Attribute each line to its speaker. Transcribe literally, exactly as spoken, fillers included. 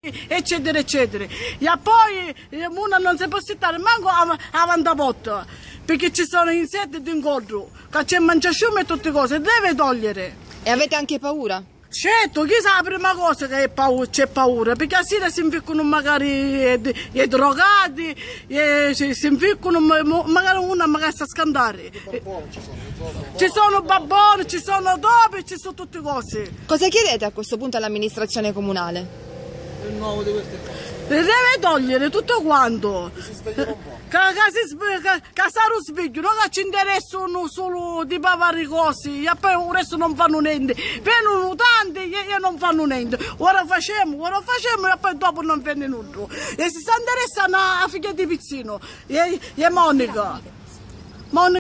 Speaker 1: eccetera eccetera, e poi uno non si può stare manco avanti a porta perché ci sono insetti d'incontro che c'è mangiasciume e tutte cose, deve togliere.
Speaker 2: E avete anche paura?
Speaker 1: Certo, chi sa la prima cosa che c'è paura, perché a sera si inficcano magari i drogati, e si inficcano magari uno magari sta a scandare. Ci sono babboni, ci sono topi, ci sono tutte cose.
Speaker 2: Cosa chiedete a questo punto all'amministrazione comunale?
Speaker 3: Il nuovo di queste cose.
Speaker 1: Deve togliere tutto quanto. Che si svegliano un po'. Che sarà sveglio, non ci interessano solo di vari cose, e poi il resto non fanno niente. Vengono tanti e non fanno niente. Ora facciamo, ora facciamo e poi dopo non viene nulla. E si sta interessando a figlia di piccino, e Monica. Monica